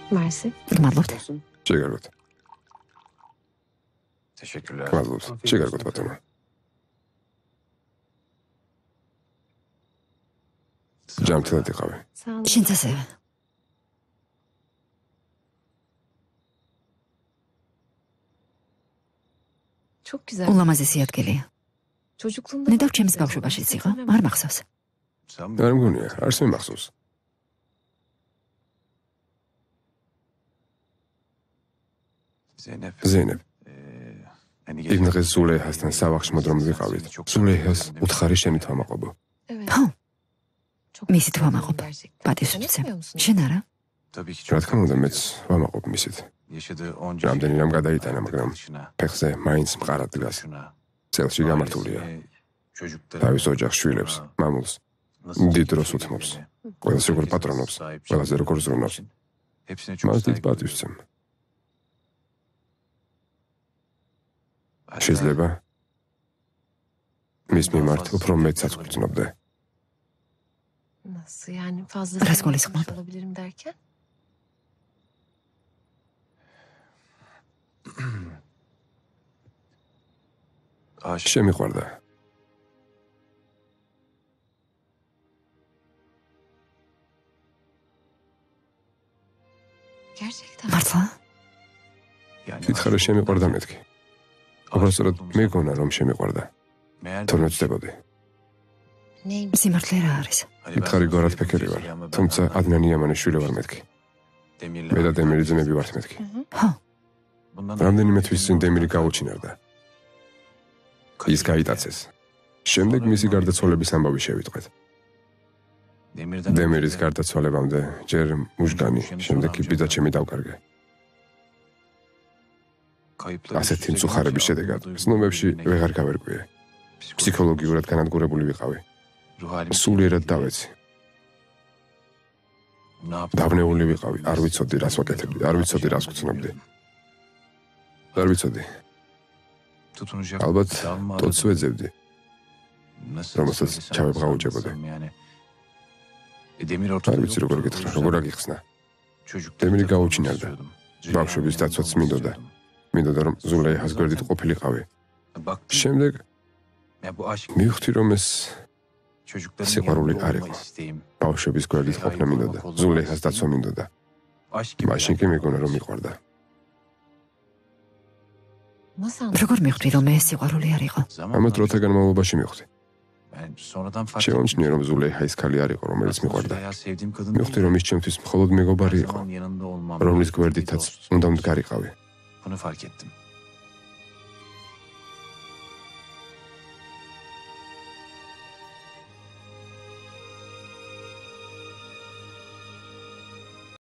Mersi. გმადლობთ. შეგარგოთ. Teşekkürler. გმადლობთ. შეგარგოთ ბატონო. ჯანმრთელად იყავი. Sağ olun. შენც ასევე. Çok güzel. ულამაზესი ადგილია. Çocukluğumda ნედავ ჩემს ბავშვობაშიც იყო, არ მახსოვს. არ მგონია, არც მე მახსოვს. Zeynep. ზენებ, Hani იმ დღეს ზულეიჰასთან სავახში მოდრომ ვიყავით. ზულეიჰას უთხარი შენი თამაყობო. Evet. ხო, Çok მისი güzel თვამაყობ. gerçekten. პატივს Sen ვცემ. etmiyor musun? შენ არა? tabii ki რა çok თქმა უნდა, მეც ვამაყობ მისით. yaşadığı onca რამდენი რამ გადაიტანა, მაგრამ arkadaşına, ფეხზე მაინც მყარად დგას. şuna, წელში გამართულია. ailesine, çocuklarına, თავის ოჯახს, შვილებს, მამულს, nasıl დიდ დროს yetiştirildiğini, უთმობს. ყველას როგორ პატრონობს, ყველას როგორ ზრუნავს. hepsine çok მას დიდ saygı პატივს duyuyorum. ვცემ. Hatta შეიძლება მის მიმართ უფრო მეცაც გვწნობდე. Nasıl yani fazla Biraz sevmiş konuşmadı. olabilirim derken? aşık შემიყვარდა. Gerçekten. მართლა? yani დიდხარა aşık შემიყვარდა olduğumdan მეთქი. aşık უბრალოდ olduğumuz მეგონა რომ შემიყვარდა. meğer თორემ demiş, ვწდებოდი. Neymiş? სიმართლე რა არის? hani ben დიდხარი sana გორად söyledim ფიქერი ვარ. Zeliha ama ben თუმცა anlamadım. ადნანი ამანის შვილი ვარ მეთქი. Demirle მე და abi დემირი kardeşiz. ძმები ვართ მეთქი. ხო, Bundan რამდენიმე sonra თვის წინ დემირი გაუჩინარდა. ის გაიტაცეს. შემდეგ მისი გარდაცვალების ამბავი შევიტყვეთ. Demirden დემირის önce de გარდაცვალებამდე ჯერ მუჟგანი, შემდეგ კი ბიძა ჩემი დავკარგე. kayıpları ასეთი üst üste მწუხარების gelince შედეგად aldığım ცნობებში duyguların ვეღარ გავერკვიე. psikolojik ფსიქოლოგიურად განადგურებული ვიყავი. ruh halimi სულიერად etkiledi. დავეცი. Ne yaptım? დავნეული ვიყავი, არ ვიცოდი რას ვაკეთებდი, არ ვიცოდი რას ვცნობდი. არ ვიცოდი. Tutunacak ალბათ bir dal mı ტოტს aradım? ვეძებდი, Romaსაც რომელსაც ჩავებღაუჭებოდი. Demir არ ortada ვიცი როგორ yoktu. გითხრა, როგორ აგიხსნა. Çocukları Demiri takımlamak გაუჩინარდა. istiyordum. ბავშვების Züleyha'nın დაცვაც yanında მინდოდა. olmak მინდოდა რომ ზულეიჰას გვერდით ყოფილიყავი. istiyordum. Baktım შემდეგ ya bu aşk მივხვდი რომ ეს çocukların სიყვარული yanında არ olma იყო. isteğim. ბავშვების გვერდით ყოფნა მინდოდა. ზულეიჰას დაცვა მინდოდა. Aşk gibi მაშინ კი მეგონა რომ მიყვარდა. Nasıl anladın? როგორ მიხვდი რომ ეს სიყვარული არ იყო? Zamanla ამა დროთა განმავლობაში მივხვდი. ben sonradan fark შემომჩნია რომ ზულეიჰა ის khali არ იყო, რომელიც Aslında მიყვარდა. Züleyha sevdiğim kadın მივხვდი değil. რომ ის ჩემთვის მხოლოდ მეგობარი Her იყო, zaman yanında olmam. რომლის gerektiği bir გვერდითაც dost. უნდა მდგარიყავი. Bunu fark ettim.